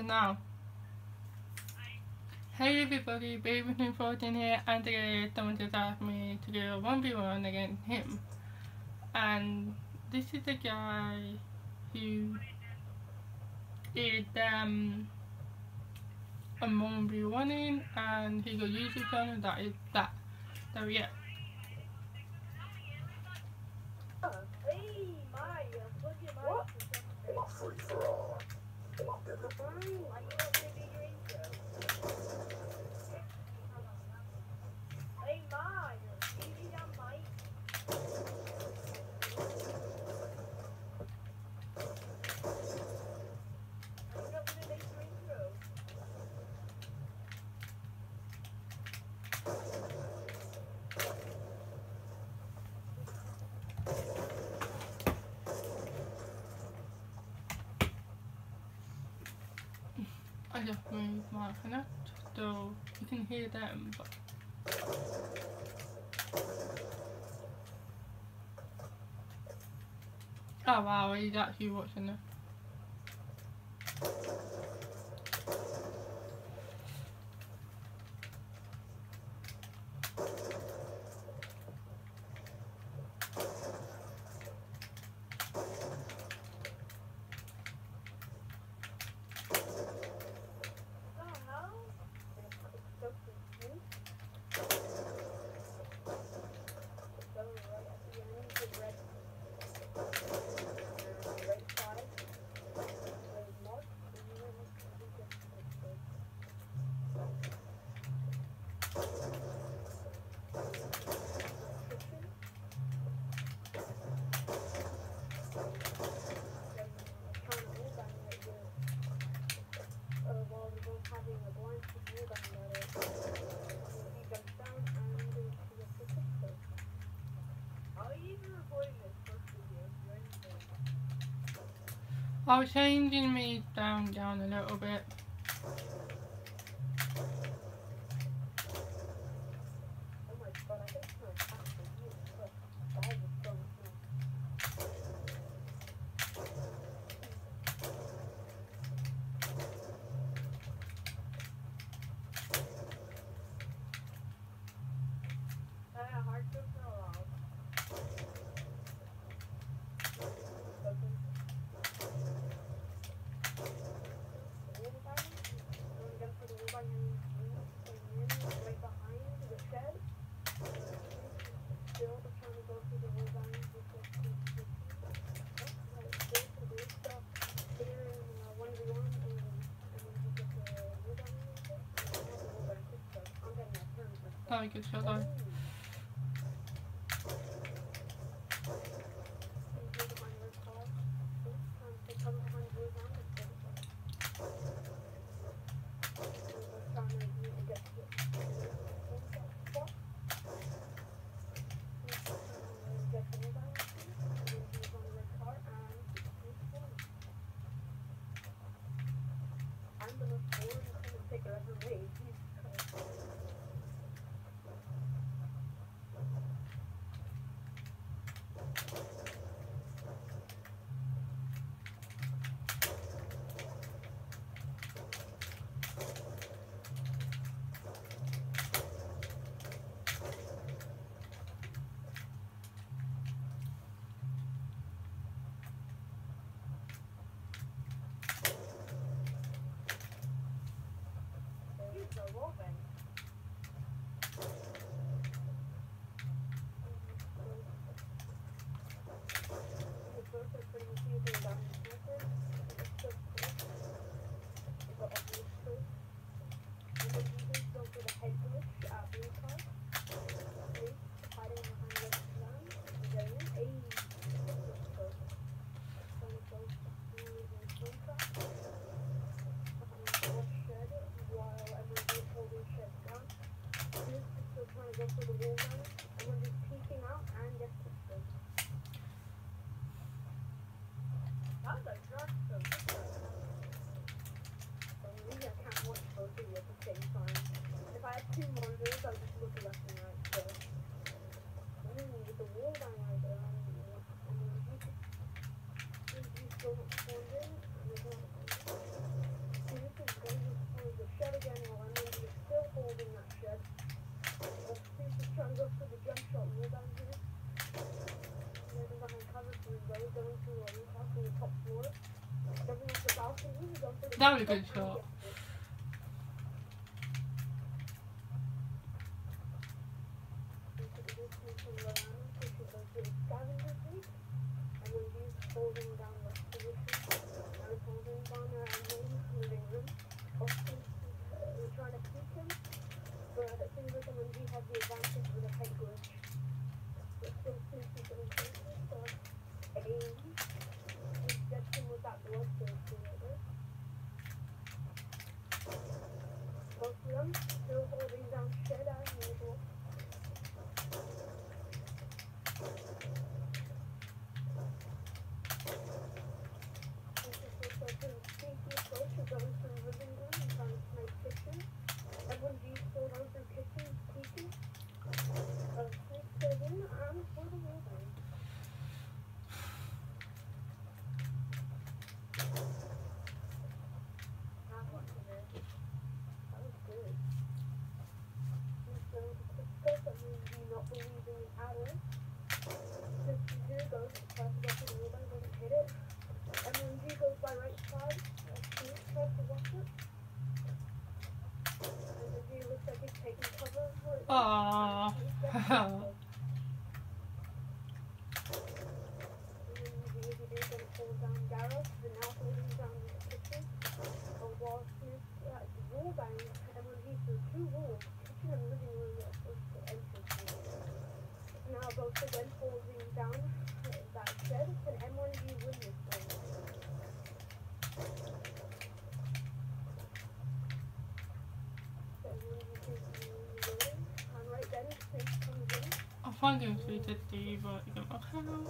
now. Hey everybody, Baby M1G here, and today someone just asked me to do a 1v1 against him. And this is a guy who is a 1v1ing, and he's a YouTube channel that is that. So yeah. Free for all. I just moved my connect, so you can hear them, but oh wow, he's actually watching it. I'll change me down a little bit. That was a good shot though. Two monitors, I just look left and right. So, with the wall down right there, you still not spawned in, and there's not. general, and then he's still holding that shed. He's just trying to go for the jump shot wall down here. Moving behind cover for his way, going to the top floor. Jumping off the balcony, going for the That was a good shot. Holding down the position. I was holding down her and then living room. We're trying to keep him, but it seems like M1G has the advantage with a head glitch. But still seems to be getting closer, so aim. Inject him with that blood thirsty right there. Both of them still holding down shed as usual. Going through living room and trying to make kitchen. M1G still going through kitchen, peeking. Snake still in, and for the whole thing. That was good. So the quick scope that M1G not believing at all. 52 goes, tries to go for the whole thing, doesn't hit it. M1G goes by right side. Tries to watch it. And the view looks like he's taking cover. Aww. Hold down Gareth, and now holding down the kitchen. While Smith wall bang, M1G through two walls, kitchen and living room at the entrance. Now both of them holding down that shed, and M1G win this one. I find him 350, but you can work out.